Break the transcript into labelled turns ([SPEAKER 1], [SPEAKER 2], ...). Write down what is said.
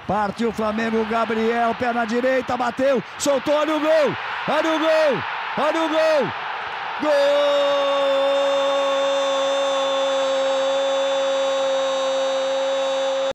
[SPEAKER 1] Partiu o Flamengo, Gabriel, pé na direita, bateu, soltou, olha o gol! Olha o gol! Olha o gol! Gol!